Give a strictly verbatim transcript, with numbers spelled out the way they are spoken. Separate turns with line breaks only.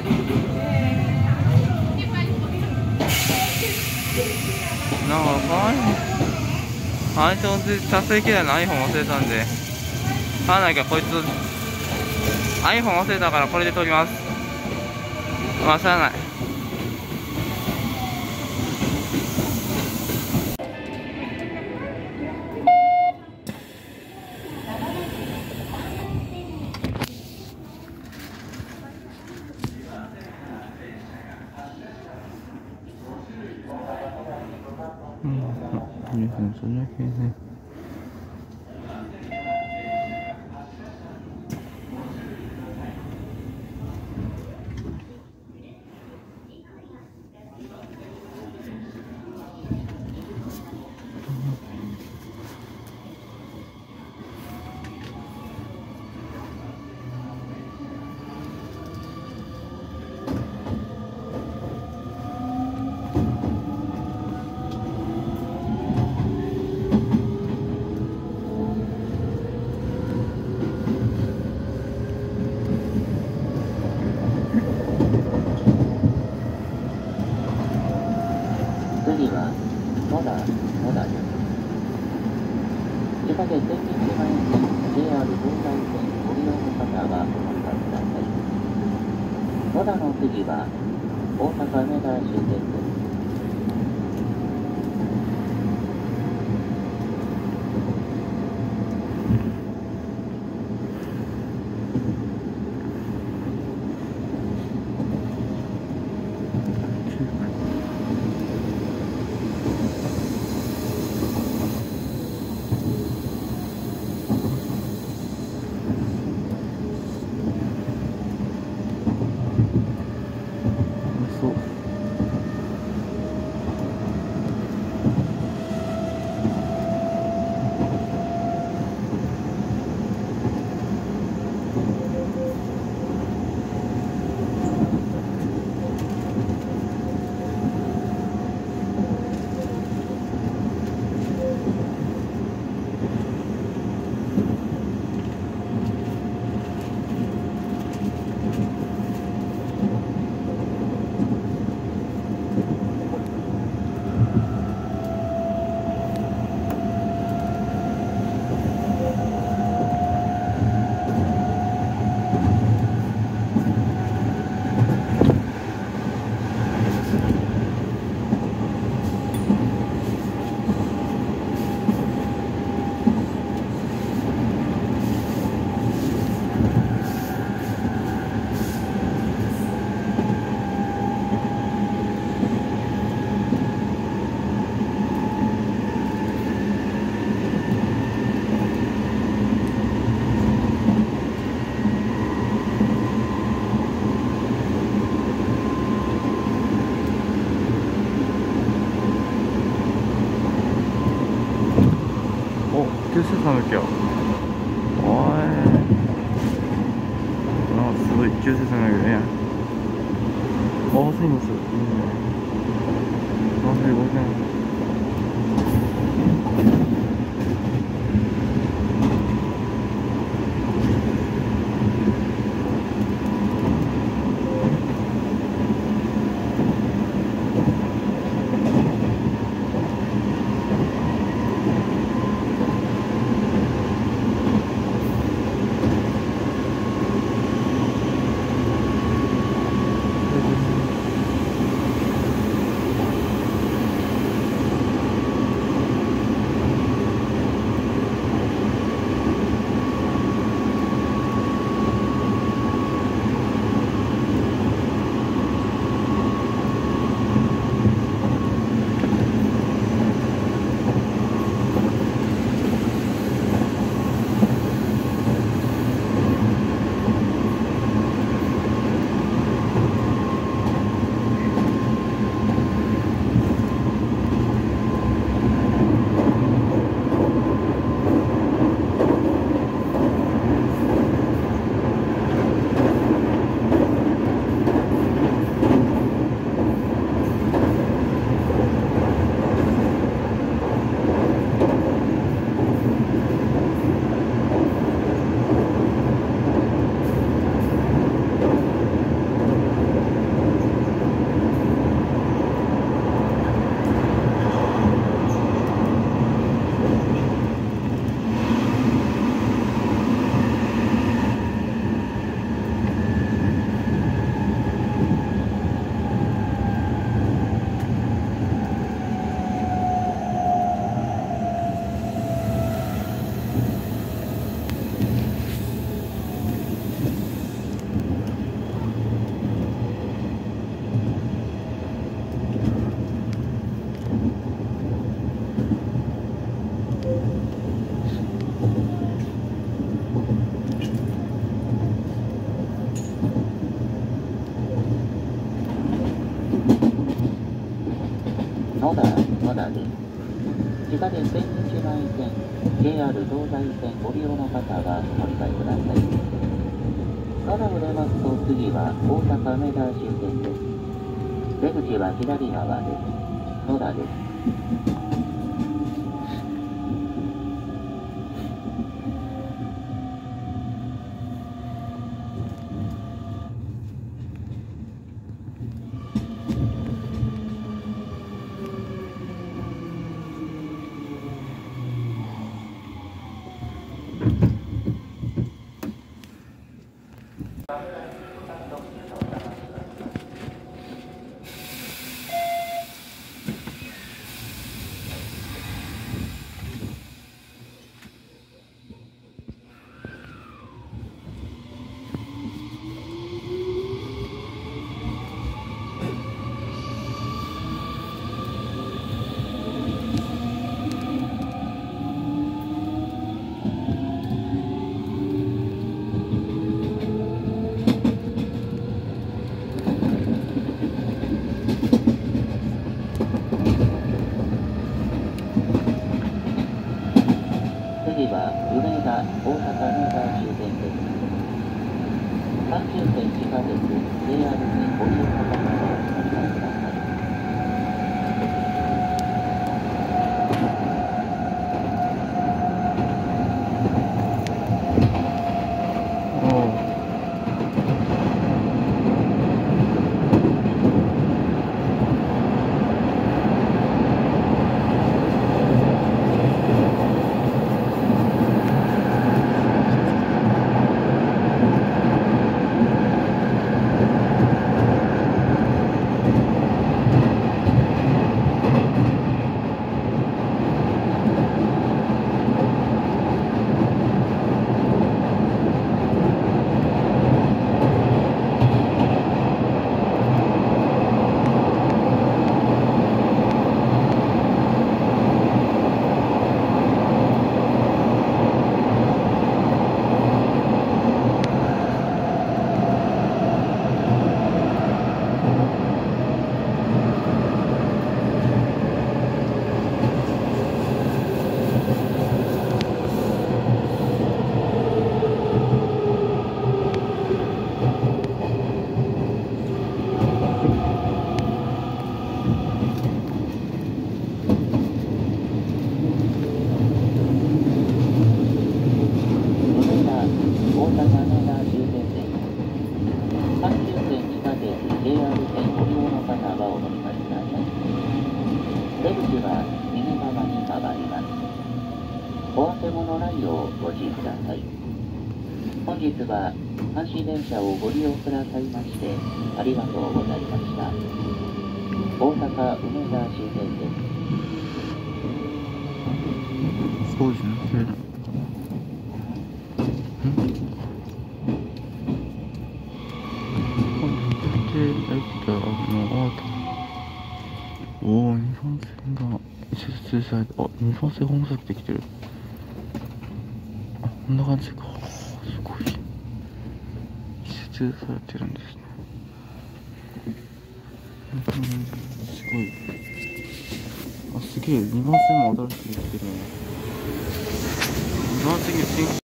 なんか相性で達成嫌いの iPhone 忘れたんで、あ、なんかこいつ iPhone 忘れたからこれで撮ります。まあしゃあない。うん、皆さんそんな系ね。
次は野田野田です。地下鉄天神島駅 ジェイアール 東西線ご利用の方はお乗り換えください。野田の次は大阪梅田終点です。
九州さんの今日。おい。あ、すごい九州さんの今日や。あ、すいません。いいね。あ、すいません。
野田野田です。地下鉄千日前線 ジェイアール 東西線ご利用の方はお乗り換えください。野田を出ますと次は大阪梅田終点です。出口は左側です。野田です。次は梅田、大阪梅田終点です。さんじゅう線地下鉄 ジェイアール 線ご利用の方はお乗り換えください。出口は右側に曲がります。お忘れ物ないようご注意ください。本日は阪神電車をご利用くださいましてありがとうございました。大阪梅田終点です。
そうですね。えっと、あの、あとおお、日本線が移設されて、あ、日本線ホーム先できてる。あ、こんな感じか。すごい。移設されてるんですね。うん、すごい。あ、すげえ、にばん線も新しくできてるね。にばん線が新